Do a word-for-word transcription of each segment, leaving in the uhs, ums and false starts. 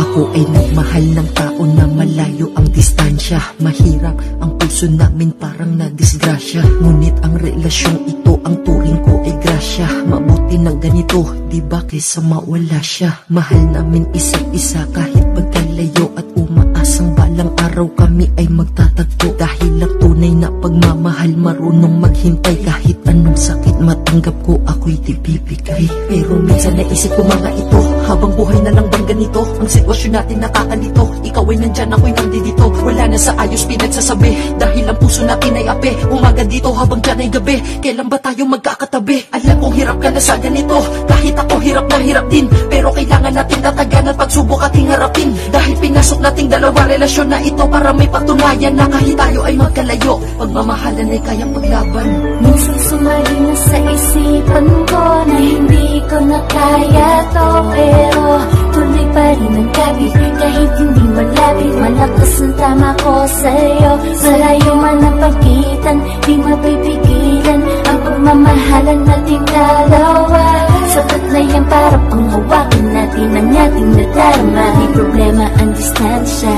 Ako ay nagmahal ng tao na malayo ang distansya. Mahirap ang puso namin, parang nadisgrasya. Ngunit ang relasyong ito, ang turing ko ay grasya. Mabuti ng ganito, di ba kaysa mawala siya. Mahal namin isa't isa kahit magkalayo, at umaasang balang araw kami ay magtatagpo. Dahil ang tunay na pagmamahal, marunong maghintay. Kahit anong sakit matanggap ko, ako'y di bibigay. Pero minsan naisip ko mga ito, habang buhay na lang bang ganito? Ang sitwasyon natin nakakalito. Ikaw ay nandyan, ako'y nandito. Wala na sa ayos pinagsasabi, dahil ang puso natin ay ape. Umaga dito habang dyan ay gabi, kailan ba tayo magkakatabi? Alam kong hirap ka na sa ganito, kahit ako hirap na hirap din. Pero kailangan natin tatagan at pagsubok ating harapin. Dahil pinasok nating dalawa relasyon na ito para may patunayan na kahit tayo ay magkalayo, pagmamahalan ay kayang paglaban. Minsan sumali na sa isipan ko na hindi ko na kaya to, pero tuloy pa rin ang gabi. Kahit hindi malapit, malakas ang tama ko sa'yo. Malayo man ang pagitan, di mapipigilan ang pagmamahalan nating dalawa. Sapat na yan para panghawakan natin ang ating nadarama. Di problema ang distansya,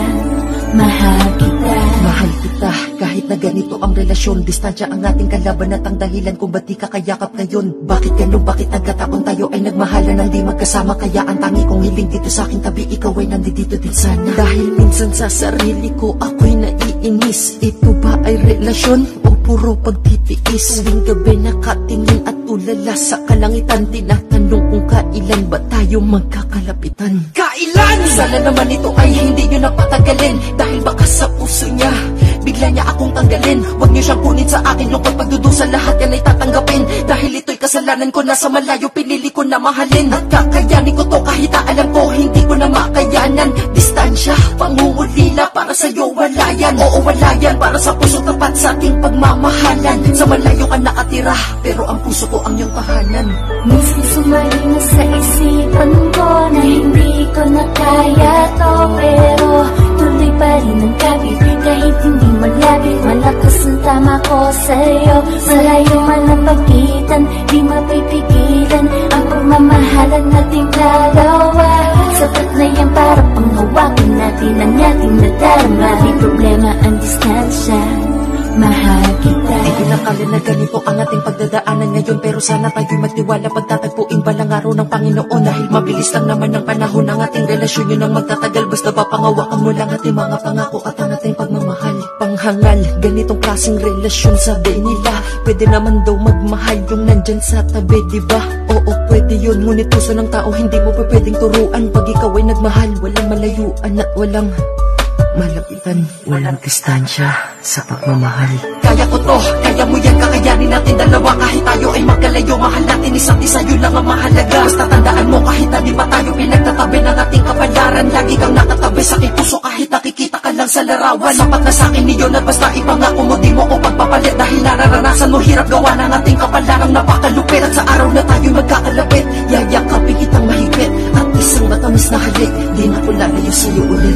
mahal kita. Mahal kita, kahit na ganito ang relasyon. Distansya ang ating kalaban at ang dahilan kung ba't di ka kayakap ngayon. Bakit ganun, bakit nagkataon tayo ay nagmahalan nang di magkasama? Kaya ang tangi kong hiling dito sa aking tabi, ikaw ay nandito din sana. Dahil minsan sa sarili ko ako'y naiinis. Ito ba ay relasyon o puro pagtitiis? Tuwing gabi nakatingin at tulala sa kalangitan, tinatanong kung kailan ba tayo magkakalapitan. Kailan? Sana naman ito ay hindi nyo napatagalin, dahil baka sa puso niya bigla niya akong tanggalin. Huwag niyo siyang kunin sa akin, lungkot pagdudusa, lahat yan ay tatanggapin. Dahil ito'y kasalanan ko, nasa malayo pinili ko na mahalin. At kakayanin ko to kahit alam ko hindi ko na makayanan. Distansya, pangungulila, para sa'yo wala yan. Oo wala yan, para sa puso tapat sa ating pagmamahalan. Sa malayo ka nakatira, pero ang puso ko ang iyong tahanan. Minsan sumali na sa isipan ko na hindi ko na kaya to, pero tuloy pa rin ang gabi. Kahit hindi malapit, malakas ang tama ko sa'yo. Malayo man ang pagitan, di mapipigilan ang pagmamahalan nating dalawa. Sapat na yan para panghawakan natin ang ating nadarama. Di problema ang distansya, mahal kita. Di ko nakala na ganito ang ating pagdadaanan ngayon, pero sana tayo'y magtiwala pagtatagpuin balang araw ng Panginoon. Dahil mabilis lang naman ang panahon ng ating relasyon, yun ang magtatagal. Basta ba pangawakan mo lang ating mga pangako at ang ating pagmamahal. Panghangal, ganitong klaseng relasyon sabi nila, pwede naman daw magmahal yung nandyan sa tabi, diba? Oo, pwede yun, ngunit puso ng tao hindi mo pa pwedeng turuan. Pag ikaw ay nagmahal, walang malayuan at walang malapitan, walang distansya sa pagmamahal. Kaya ko to, kaya mo yan, kakayanin natin dalawa. Kahit tayo ay magkalayo, mahal natin isa't isa, yun lang ang mahalaga. Basta tandaan mo, kahit na di pa tayo pinagtatabi ng ating kapalaran, lagi kang nakatabi sa aking puso kahit nakikita ka lang sa larawan. Sapat na sa akin niyon at basta ipangako mo, di mo ko pagpapalit. Dahil nararanasan mo, hirap gawa ng ating kapalarang napakalupit. At sa araw na tayo magkakalapit, yayakapin kitang mahigpit, at isang matamis na halik, di na ko lalayo sa'yo ulit.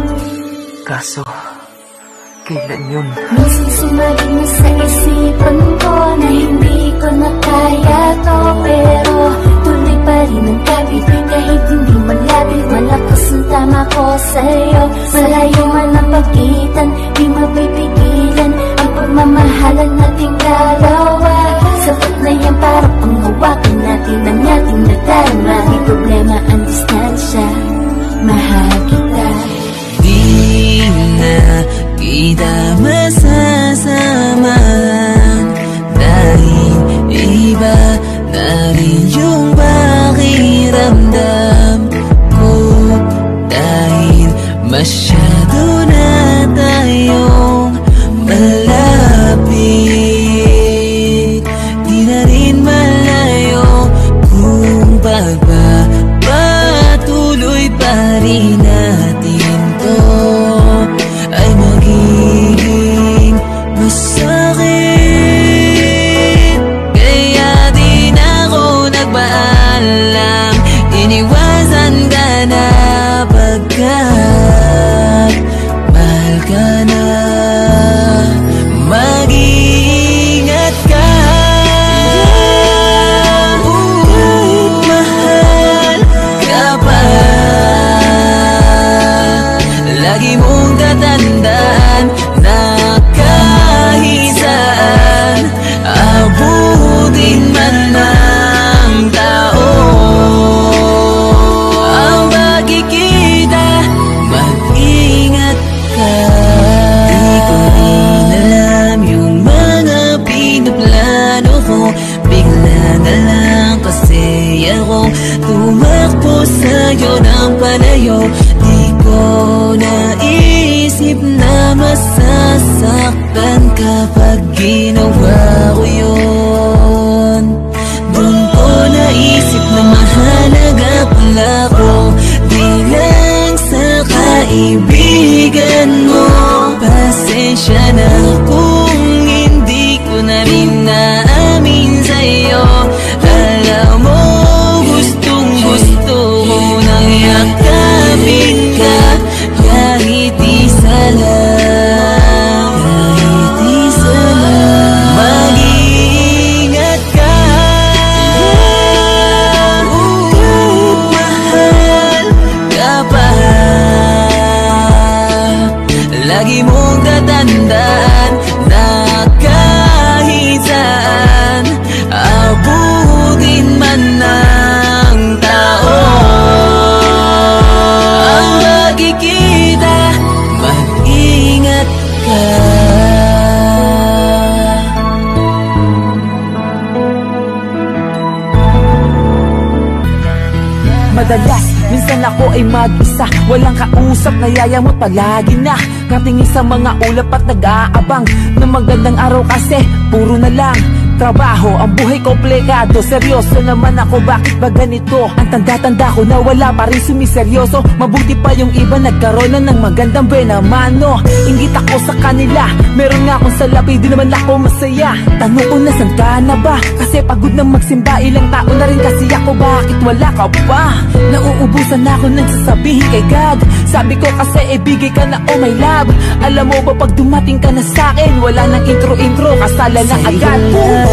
Kaso, kailan yun? Minsan sumali na sa isipan ko na hindi ko na kaya to, pero tuloy pa rin ang gabi. Kahit hindi malapit, malakas ang tama ko sa'yo. Malayo man ang pagitan, di mapipigilan ang pagmamahalan nating dalawa. Sapat na yan para panghawakan natin ang ating nadarama. Di problema ang distansya, mahal kita. Di na kita masasamahan, dahil iba na rin yung pakiramdam ko. Dahil masyado na tayong malapit, di na rin malayo kung pagpapatuloy pa rin natin to ay magiging masakit. Kaya din ako nagpaalam, iniwasan ka na pagkat mahal ka na. Mag-iingat ka, kahit mahal ka pa. lagi mong tatandaan na kahit saan abutin man ng tao ang makikita, mag-ingat ka. Di ko rin alam yung mga pinaplano ko, bigla na lang kasi ako tumakbo sa'yo ng palayo. Di ko naisip na masasaktan kapag ginawa ko yun. Doon ko naisip na mahalaga pala ko, di lang sa kaibigan mo. Pasensya na kung hindi ko na rin naamin sa'yo. Alam mo, gustong gusto ko nang yakapin ka, kahit isa lang, kahit isa lang. Mag-iingat ka, kahit mahal ka pa. Lagi mong tatandaan na kahit saan abutin man ng tao ang makikita, mag-ingat ka. Madalas, minsan ako ay mag-isa, walang kausap, nayayamot palagi na katingin sa mga ulap at nag-aabang ng magandang araw kasi puro na lang trabaho, ang buhay komplikado. Seryoso naman ako, bakit ba ganito? Ang tanda-tanda ko na wala pa rin sumiseryoso. Mabuti pa yung iba nagkaroon na ng magandang benamano. Ingit ako sa kanila, meron nga akong salapi, di naman ako masaya. Tanong ko na saan ka na ba? Kasi pagod na magsimba, ilang taon na rin kasi ako, bakit wala ka pa? Nauubusan na ako nang sasabihin kay God. Sabi ko kasi ibigay ka na, oh my love. Alam mo ba pag dumating ka na sa'kin, wala nang intro-intro, kasala na agad.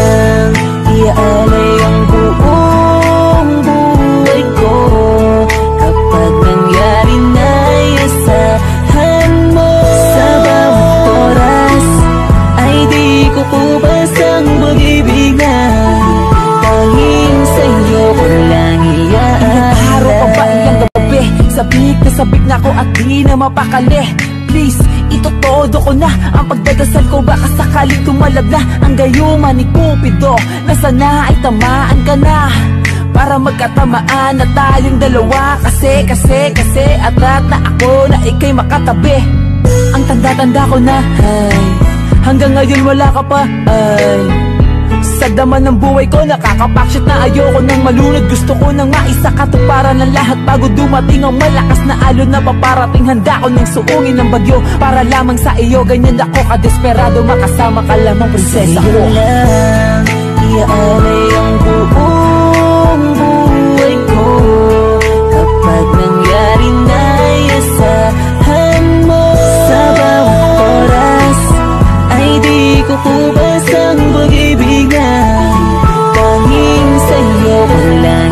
Iaalay ang buong buhay ko kapag nangyari na iasahan mo. Sa bawat oras ay di ko kubas ang pag-ibig na tanging sa'yo ko lang iaalay. Araw pa ba iyang gabi? Sabik na sabik na ako at di na mapakali. Please, itotodo ko na ang pagdadasal ko, baka sakaling tumalab na ang gayuma ni Cupido, na sana ay tamaan ka na para magkatamaan na tayong dalawa. Kasi, kasi, kasi atat na ako na ikay makatabi. Ang tanda-tanda ko na, ay hanggang ngayon wala ka pa, ay sa daman ng buhay ko nakakapakshit na ayoko nang malunod. Gusto ko nang maisakatuparan ng lahat bago dumating ang malakas na alon na paparating. Handa ko nang suungin ng bagyo para lamang sa iyo. Ganyan ako kadesperado, makasama ka lamang prinsesa ko. Lang iaalay ang buong buhay ko kapag nangyari na iasahan mo. Sa bawat oras ay di ko kubas ang pag-ibig na tanging sa'yo ko lang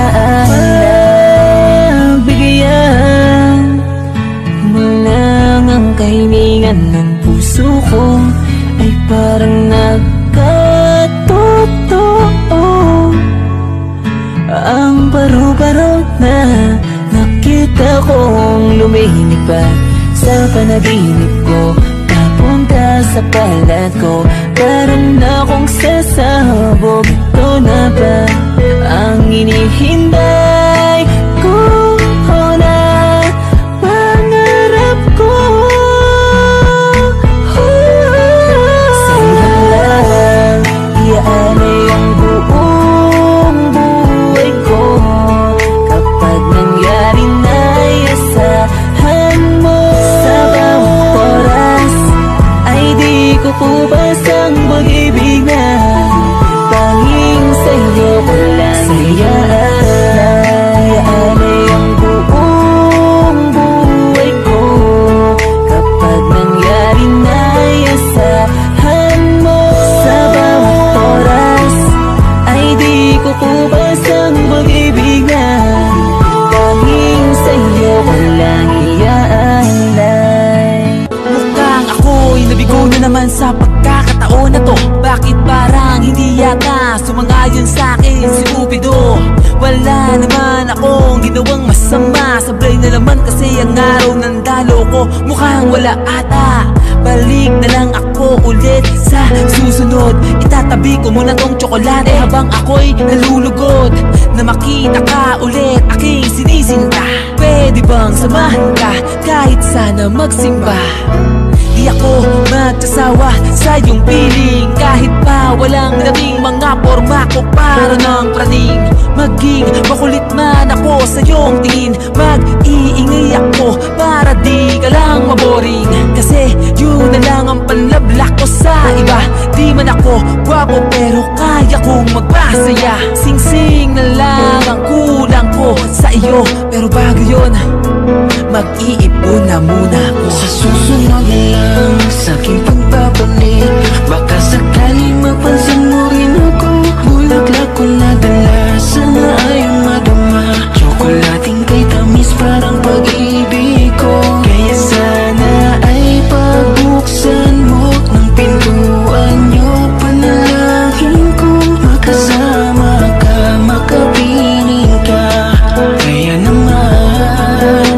iaalay. Bigyan mo lang ang kahilingan ng puso ko, ay parang nagkatotoo ang paru-paro na nakita kong lumihip pa sa panaginip ko. Papunta sa palad ko, parang na akong sasabog. Ito na ba ang inihintay ko na pangarap ko? Sa'yo lang iaalay ang buong buhay ko kapag nangyari na iasahan mo. Sa bawat oras ay di ko kubas ang pag-ibig na tanging sa'yo ko lang iaalay. ginawang masama. Sablay na naman kasi ang araw ng dalo ko, mukhang wala ata. Balik na lang ako ulit sa susunod. Itatabi ko muna tong tsokolate habang ako'y nalulugod, na makita ka ulit aking sinisinta. Pwede bang samahan ka kahit sana magsimba? Di ako magsasawa sa iyong piling, kahit pa walang dating mga forma ko para ng praning. Maging makulit man ako sa iyong tingin, mag-iingay ako para di ka lang maboring. Kasi yun na lang ang panlablak ko sa iba. Di man ako gwapo pero kaya kong magpasaya. Sing-sing na lang ang kulang ko sa iyo, pero bago yun, mag-iipon na muna ako. Sa susunod na lang sa aking pagbabalik, baka sakali mapansin mo rin ako. Bulaklak ko nadala, sana ay madama. Tsokolating kay tamis parang pag-ibig ko. Kaya sana ay pagbuksan mo ng pintuan nyo. Panalangin ko makasama ka, makapiling ka. Kaya naman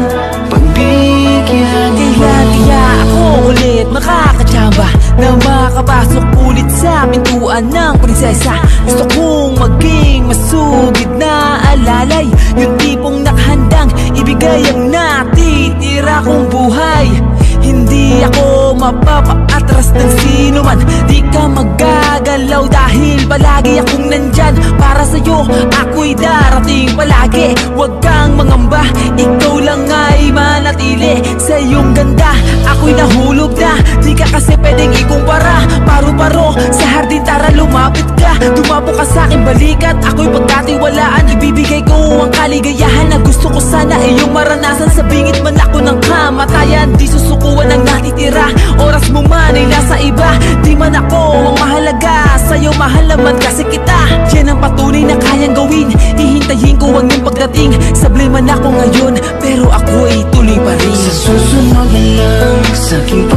pagbigyan mo. Kaya ako ulit makakatsamba na makapasok ulit sa pintuan ng prinsesa. Gusto kong maging masugid na alalay, yung tipong nakahandang ibigay ang natitira kong buhay. Hindi ako mapapaatras ng sino man, di ka magagalaw dahil palagi akong nandyan para sa'yo. Ako'y darating palagi, huwag kang mangamba, ikaw lang ay manatili sa iyong ganda. Ako'y nahulog na, di ka kasi pwedeng ikumpara. Paro-paro sa hardin, tara lumapit ka, tumapo ka sa'king balikat. Ako'y pagkatiwalaan, ibibigay ko ang kaligayahan na gusto ko sana iyong maranasan. Sa bingit man ako ng kamatayan, di susukuan ang natitira. Oras mo man ay nasa iba, di man ako ang mahalaga sa'yo, mahal naman kasi kita. Yan ang patunay na kayang gawin, hihintayin ko ang iyong pagdating. Sablay man ako ngayon, pero ako'y tuloy pa rin. Sa susunod na lang sa aking